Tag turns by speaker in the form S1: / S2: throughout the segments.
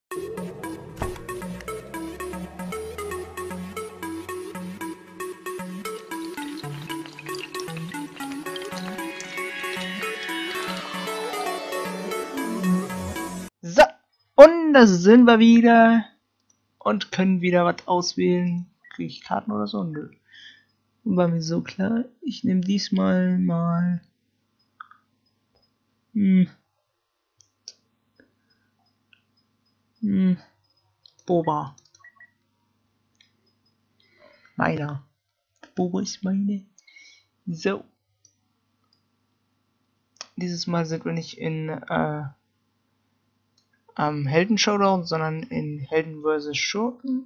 S1: So, und da sind wir wieder und können wieder was auswählen. Kriege ich Karten oder so? Nö. War mir so klar. Ich nehme diesmal mal Boba. Meiner. Boba ist meine. So. Dieses Mal sind wir nicht in Helden-Showdown, sondern in Helden vs. Schurken.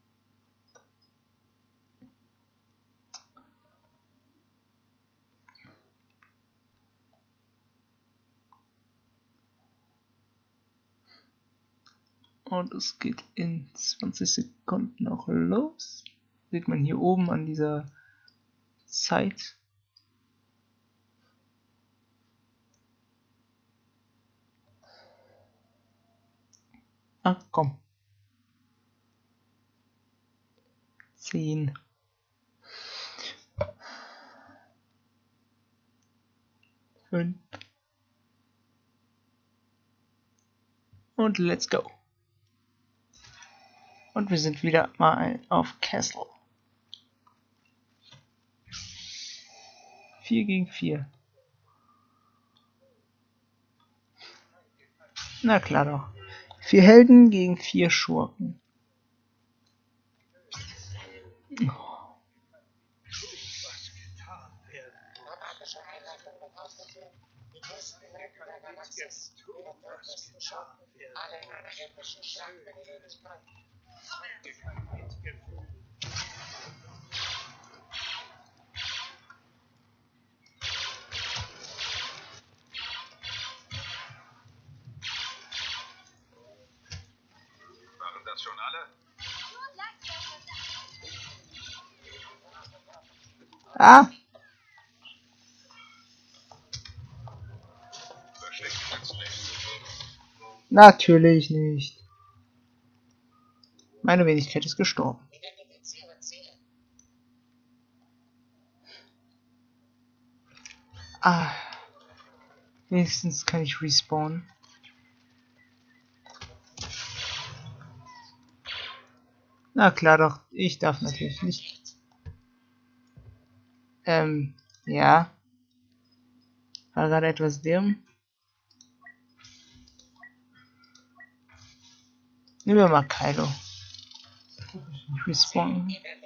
S1: Und es geht in 20 Sekunden auch los. Sieht man hier oben an dieser Zeit. Ach komm. 10. 5. Und let's go. Und wir sind wieder mal auf Castle. 4 gegen 4. Na klar doch. 4 Helden gegen 4 Schurken.
S2: Waren das schon alle?
S1: Ah! Natürlich nicht. Meine Wenigkeit ist gestorben. Ah. Wenigstens kann ich respawnen. Na klar doch, ich darf natürlich nicht. Ja. War gerade etwas dumm. Nehmen wir mal Kylo. Ich respawn.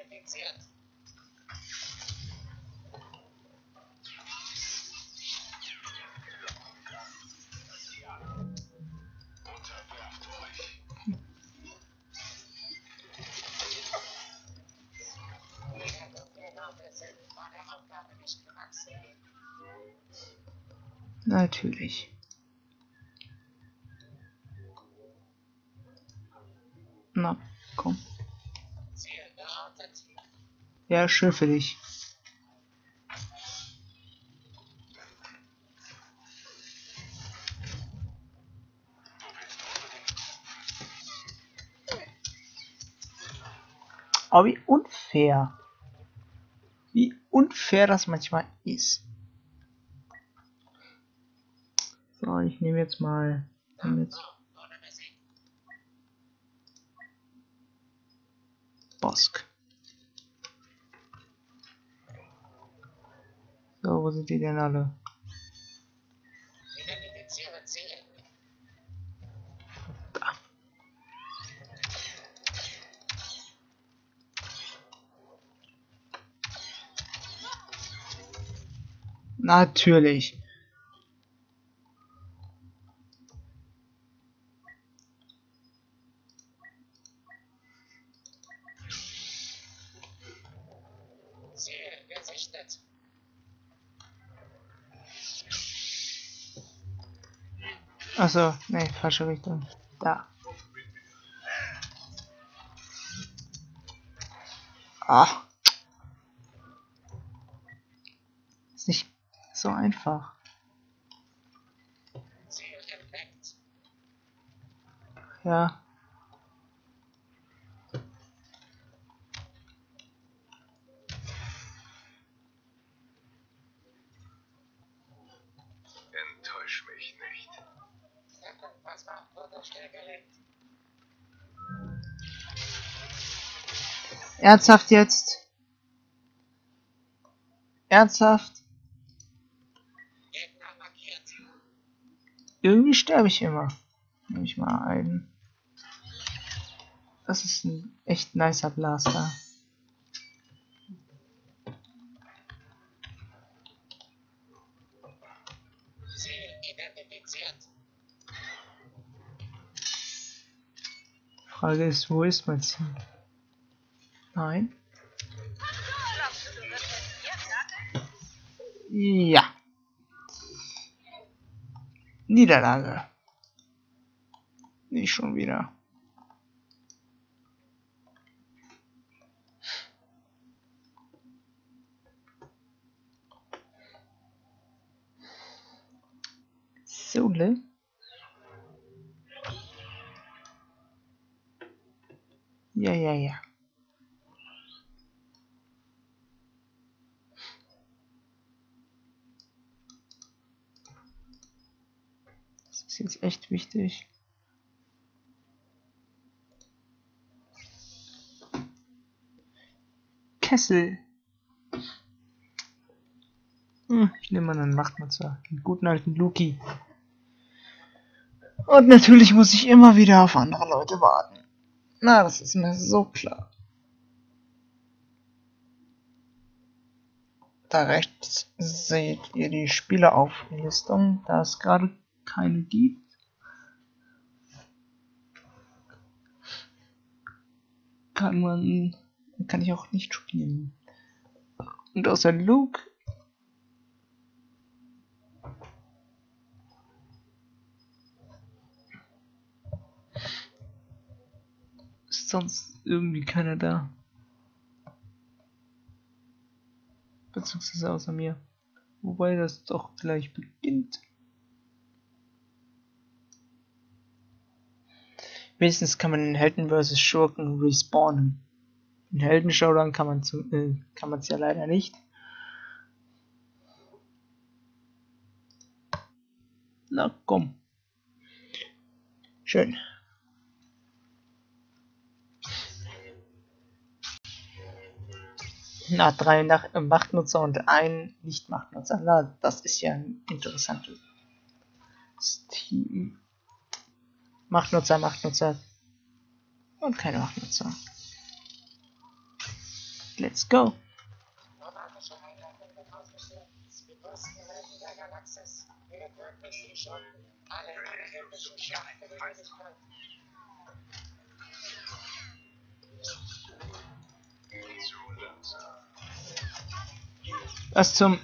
S1: Natürlich. Na, komm. Ja, schön für dich. Aber wie unfair. Wie unfair das manchmal ist. So, ich nehme jetzt mal Bosk. So, wo sind die denn alle? Da. Natürlich. Achso, nee, falsche Richtung. Da. Ah. Ist nicht so einfach. Ja. Ernsthaft jetzt? Ernsthaft? Irgendwie sterbe ich immer. Nehme ich mal einen. Das ist ein echt nicer Blaster. Frage ist, wo ist mein Ziel? Nein. Ja. Niederlage. Nicht schon wieder. Sohle. Ja. Das ist jetzt echt wichtig. Kessel. Ich nehme mal einen Nachtnutzer. Den guten alten Luki. Und natürlich muss ich immer wieder auf andere Leute warten. Na, das ist mir so klar. Da rechts seht ihr die Spielerauflistung, da es gerade keine gibt. Kann ich auch nicht spielen. Und außer Luke ist sonst irgendwie keiner da. Beziehungsweise außer mir. Wobei das doch gleich beginnt. Wenigstens kann man in Helden vs. Schurken respawnen. In Heldenshowdown kann man es ja leider nicht. Na komm. Schön. Na, 3 Machtnutzer und ein Nicht-Machtnutzer. Na, das ist ja ein interessantes Team. Machtnutzer und keine Machtnutzer. Let's go. Was zum...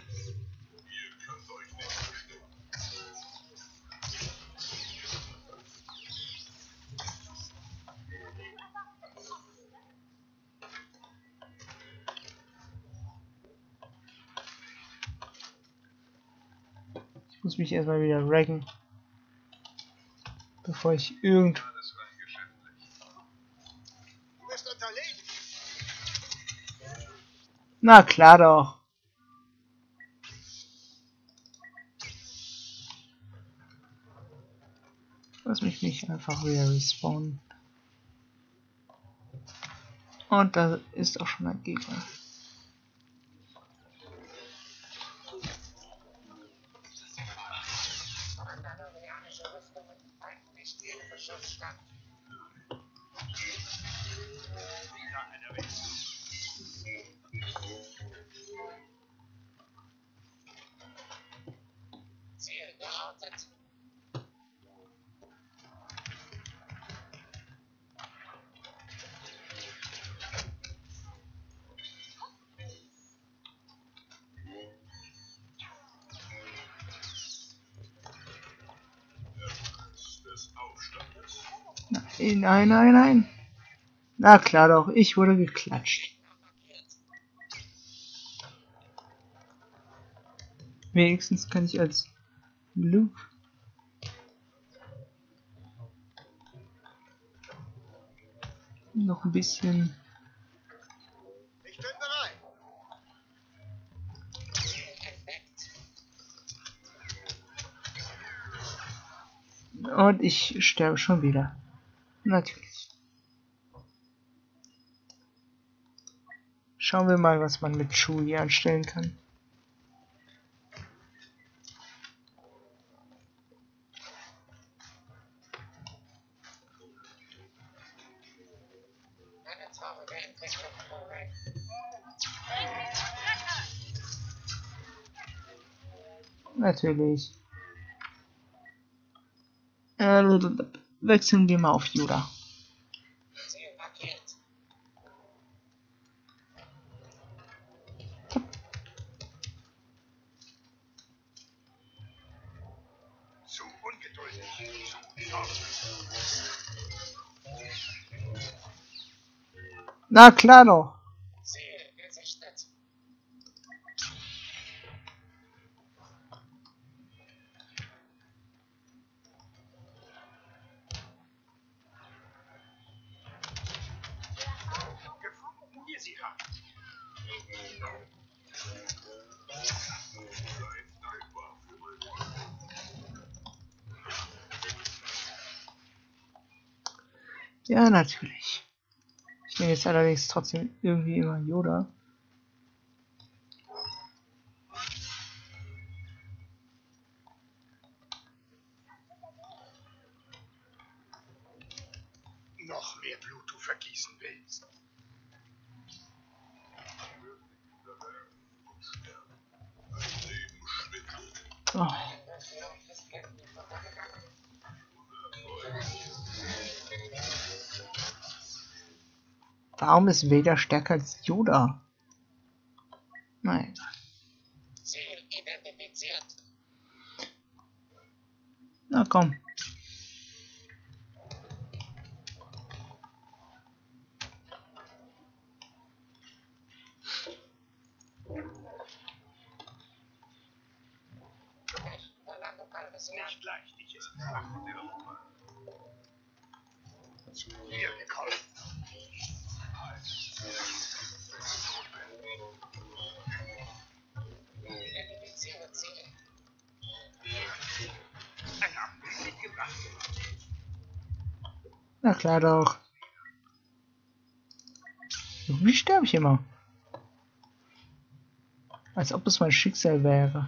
S1: Ich muss mich erstmal wieder raggen, bevor ich irgend... Na klar doch. Lass mich nicht einfach wieder respawnen. Und da ist auch schon ein Gegner. Nein. Na klar doch, ich wurde geklatscht. Wenigstens kann ich als Luke noch ein bisschen...
S2: Ich bin bereit.
S1: Und ich sterbe schon wieder. Natürlich. Schauen wir mal, was man mit Chewie anstellen kann. Natürlich. Wechseln wir mal auf Yoda.
S2: Zu ungeduldig. Zu zornig.
S1: Na klar doch.
S2: Gefunden, hier sie haben.
S1: Ja, natürlich. Ich nehme jetzt allerdings trotzdem irgendwie immer Yoda.
S2: Noch mehr Blut du vergießen willst.
S1: Oh. Warum ist Vader stärker als Yoda? Nein.
S3: Ziel identifiziert.
S1: Na komm.
S2: Nicht leicht, ich es machen will. Zu mir gekommen.
S3: Identifiziere Ziel.
S2: Ein Apfel mitgebracht.
S1: Na klar doch. Wie sterbe ich immer? Als ob es mein Schicksal wäre.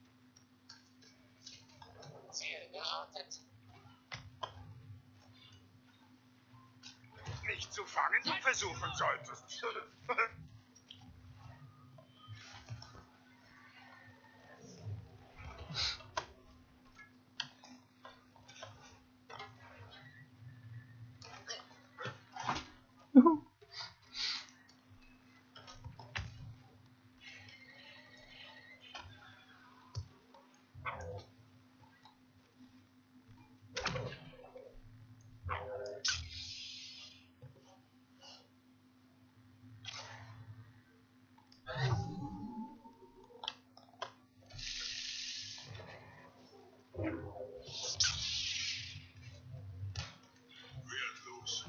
S3: Ziel geortet.
S2: Nicht zu fangen, du versuchen solltest.
S1: Juhu.
S2: Wertlos.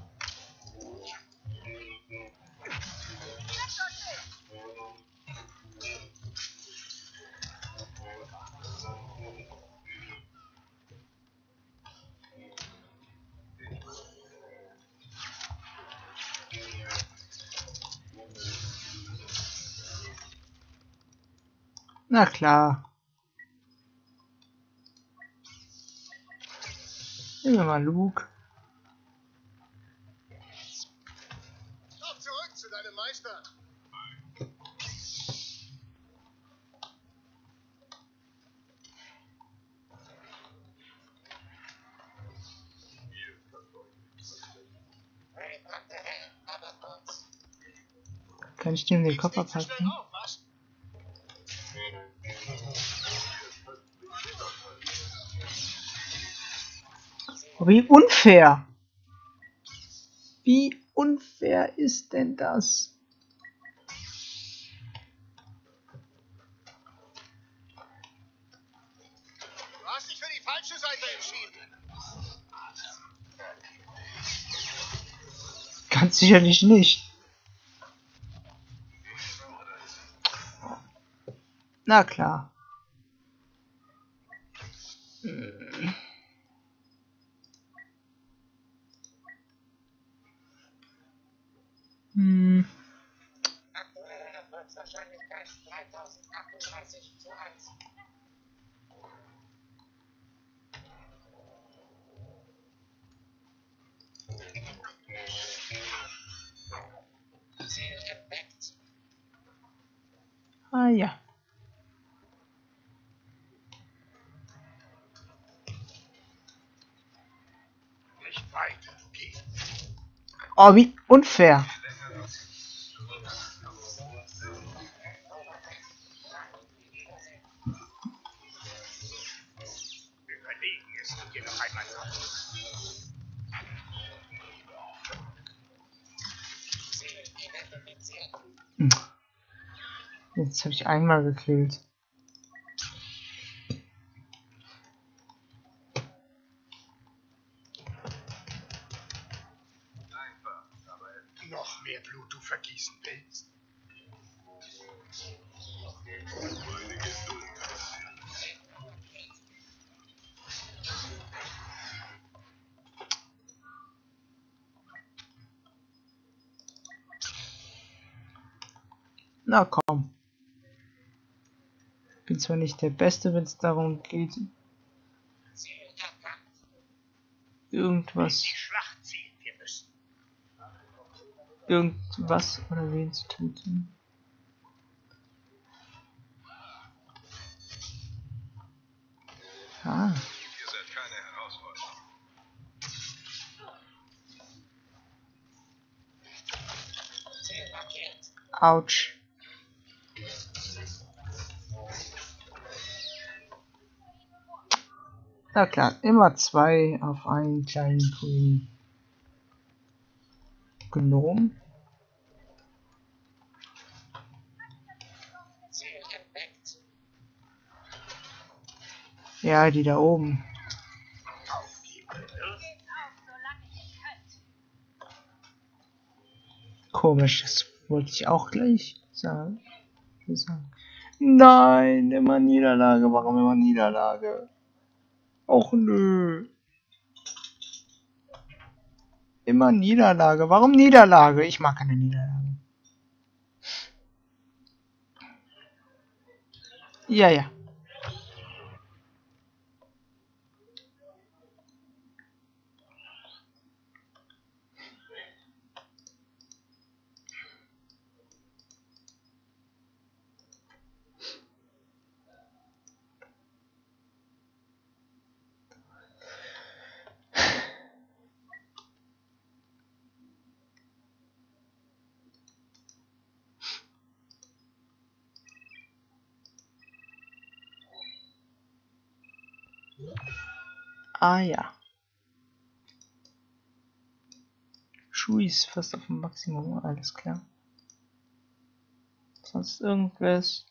S1: Na klar. Nehmen wir mal Luke.
S2: Lauf zurück zu deinem Meister.
S3: Rebrannte Hell, aber kurz.
S1: Kann ich dem den Kopf
S2: Nicht zu schnell
S1: abhacken?
S2: auf, was?
S1: Oh, wie unfair! Wie unfair ist denn das?
S2: Du hast dich für die falsche Seite entschieden.
S1: Ganz sicherlich nicht. Na klar. Hm.
S3: Aktuell 3038 zu 1. Ziel entdeckt.
S1: Ah ja.
S2: Nicht weiter, geh.
S1: Oh, wie unfair.
S2: Wir verlegen es hier noch einmal ab.
S3: Ziel identifiziert.
S1: Jetzt habe ich einmal gekillt.
S2: Noch mehr Blut du vergießen willst.
S1: Na komm. Bin zwar nicht der Beste, wenn es darum geht,
S3: Ziel erkannt.
S1: irgendwas,
S2: Die Schlacht ziehen wir müssen.
S1: irgendwas oder wen zu töten. Ah,
S2: Ihr seid keine Herausforderung.
S3: Ziel markiert.
S1: ouch. Na klar, immer zwei auf einen kleinen grünen Gnom.
S3: Ziel entdeckt.
S1: Ja, die da oben. Komisch, das wollte ich auch gleich sagen. Nein, immer Niederlage. Warum immer Niederlage? Och nö. Immer Niederlage. Warum Niederlage? Ich mag keine Niederlage. Ja, ja. Ah ja. Schuh ist fast auf dem Maximum, alles klar. Sonst irgendwas.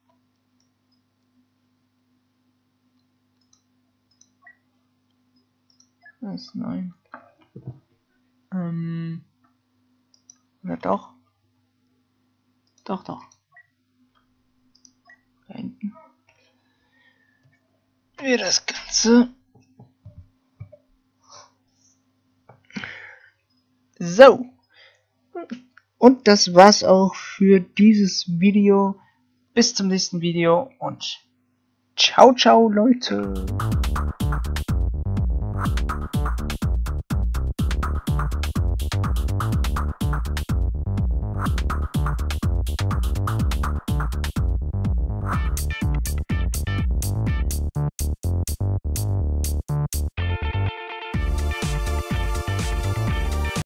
S1: Was? Nein. Oder doch? Doch, doch. Da hinten. Wie das Ganze. So. Und das war's auch für dieses Video. Bis zum nächsten Video und ciao, ciao, Leute.